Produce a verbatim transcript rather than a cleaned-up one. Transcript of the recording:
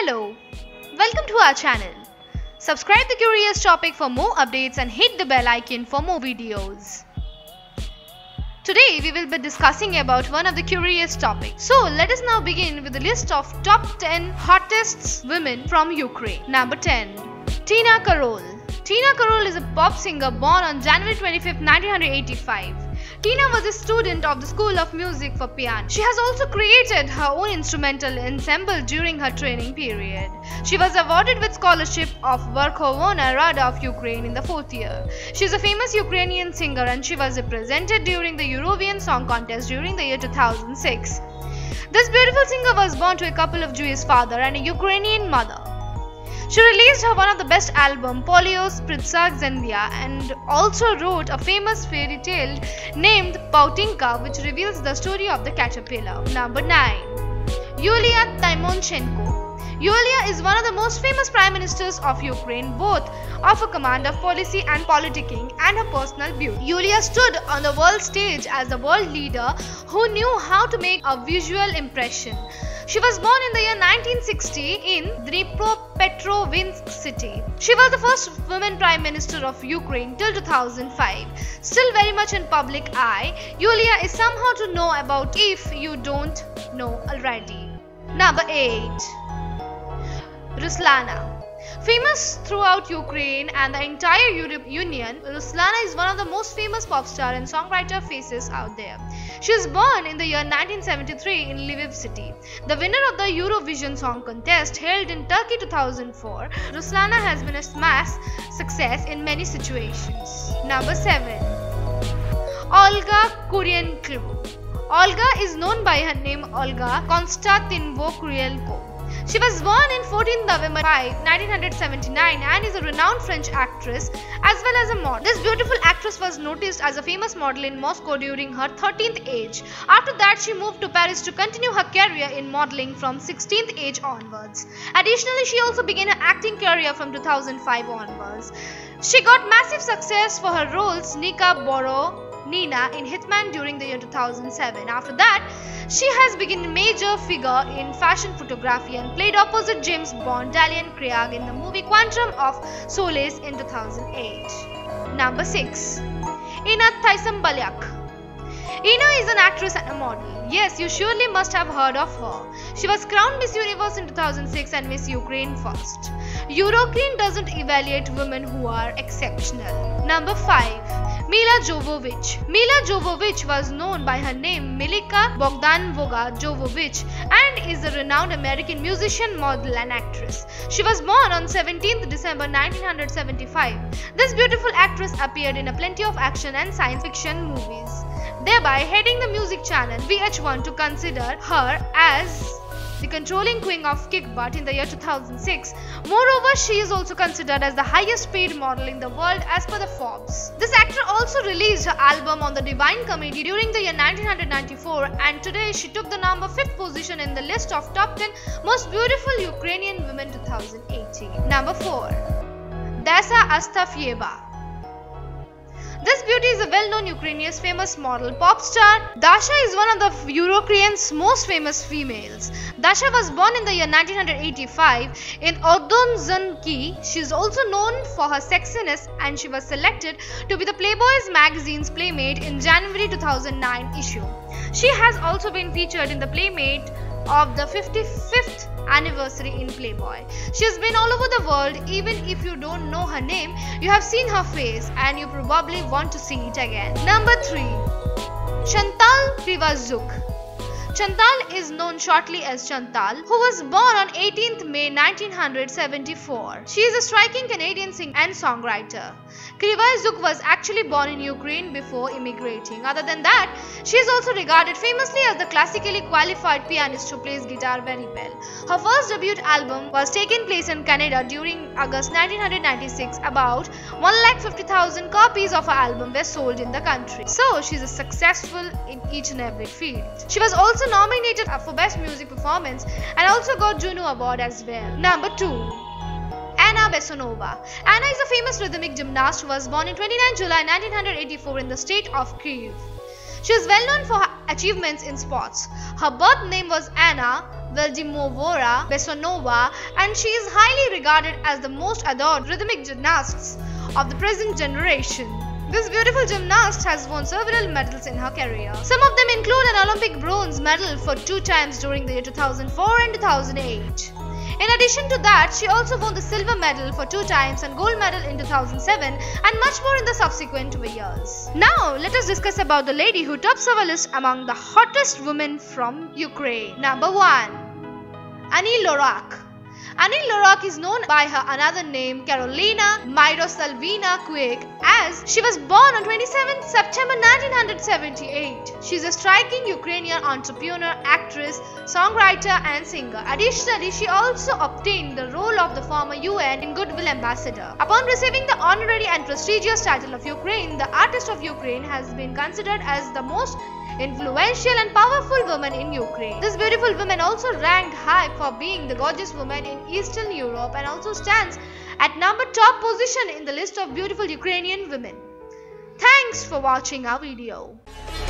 Hello, welcome to our channel. Subscribe the Curious Topic for more updates and hit the bell icon for more videos. Today we will be discussing about one of the curious topics. So let us now begin with the list of top ten hottest women from Ukraine. Number ten. Tina Karol. Tina Karol is a pop singer born on January twenty-fifth, nineteen eighty-five. Tina was a student of the School of Music for Piano. She has also created her own instrumental ensemble during her training period. She was awarded with scholarship of Verkhovna Rada of Ukraine in the fourth year. She is a famous Ukrainian singer and she was represented during the Eurovision Song Contest during the year two thousand six. This beautiful singer was born to a couple of Jewish father and a Ukrainian mother. She released her one of the best album, Polios Pritsazendia, and also wrote a famous fairy tale named Pautinka, which reveals the story of the caterpillar. Number nine. Yulia Timonchenko. Yulia is one of the most famous prime ministers of Ukraine, both of a command of policy and politicking and her personal beauty. Yulia stood on the world stage as the world leader who knew how to make a visual impression. She was born in the year nineteen sixty in Dnipropetrovsk city. She was the first woman prime minister of Ukraine till two thousand five. Still very much in public eye, Yulia is somehow to know about if you don't know already. Number eight. Ruslana. Famous throughout Ukraine and the entire European Union, Ruslana is one of the most famous pop star and songwriter faces out there. She was born in the year nineteen seventy-three in Lviv city. The winner of the Eurovision Song Contest held in Turkey two thousand four, Ruslana has been a smash success in many situations. Number seven. Olga Kurylenko. Olga is known by her name Olga Konstantinova-Kurylenko. She was born in fourteenth November nineteen seventy-nine and is a renowned French actress as well as a model. This beautiful actress was noticed as a famous model in Moscow during her thirteenth age. After that, she moved to Paris to continue her career in modeling from sixteenth age onwards. Additionally, she also began her acting career from two thousand five onwards. She got massive success for her roles Nika Boro Nina in Hitman during the year two thousand seven. After that, she has become a major figure in fashion photography and played opposite James Bond Daniel Craig in the movie Quantum of Solace in two thousand eight. Number six. Inna Thyssen-Balyak. Inna is an actress and a model. Yes, you surely must have heard of her. She was crowned Miss Universe in two thousand six and Miss Ukraine first. Eurocrane doesn't evaluate women who are exceptional. Number five. Mila Jovovich. Mila Jovovich was known by her name Milika Bogdanova Jovovich and is a renowned American musician, model and actress. She was born on seventeenth December nineteen seventy-five. This beautiful actress appeared in a plenty of action and science fiction movies, thereby heading the music channel V H one to consider her as the controlling queen of kick butt in the year two thousand six. Moreover, she is also considered as the highest paid model in the world as per the Forbes. This actor also released her album on the Divine Comedy during the year nineteen ninety-four and today she took the number fifth position in the list of top ten most beautiful Ukrainian women two thousand eighteen. Number four. Dasha Astafyeva. This beauty is a well-known Ukrainian famous model, pop star. Dasha is one of the Eurocrane's most famous females. Dasha was born in the year nineteen eighty-five in Odonzhniki. She is also known for her sexiness and she was selected to be the Playboy's magazine's Playmate in January two thousand nine issue. She has also been featured in the Playmate of the fifty-fifth anniversary in Playboy. She has been all over the world. Even if you don't know her name, you have seen her face and you probably want to see it again. Number three. Chantal Krivoshchuk. Chantal is known shortly as Chantal, who was born on eighteenth May nineteen seventy-four. She is a striking Canadian singer and songwriter. Krivoshchuk was actually born in Ukraine before immigrating. Other than that, she is also regarded famously as the classically qualified pianist who plays guitar very well. Her first debut album was taken place in Canada during August nineteen ninety-six. About one lakh fifty thousand copies of her album were sold in the country. So she is successful in each and every field. She was also nominated for Best Music Performance and also got Juno Award as well. Number two. Anna Bessonova. Anna is a famous rhythmic gymnast who was born on twenty-ninth July nineteen eighty-four in the state of Kyiv. She is well known for her achievements in sports. Her birth name was Anna Veldimovora Besonova, and she is highly regarded as the most adored rhythmic gymnasts of the present generation. This beautiful gymnast has won several medals in her career. Some of them include an Olympic bronze medal for two times during the year two thousand four and two thousand eight. In addition to that, she also won the silver medal for two times and gold medal in two thousand seven and much more in the subsequent years. Now, let us discuss about the lady who tops our list among the hottest women from Ukraine. Number one. Annie Lorak. Annie Lorak is known by her another name Karolina Myrosalvina Kuik, as she was born on twenty-seventh September nineteen seventy-eight. She is a striking Ukrainian entrepreneur, actress, songwriter and singer. Additionally, she also obtained the role of the former U N in Goodwill Ambassador. Upon receiving the honorary and prestigious title of Ukraine, the artist of Ukraine has been considered as the most influential and powerful woman in Ukraine. This beautiful woman also ranked high for being the gorgeous woman in Eastern Europe and also stands at number top position in the list of beautiful Ukrainian women. Thanks for watching our video.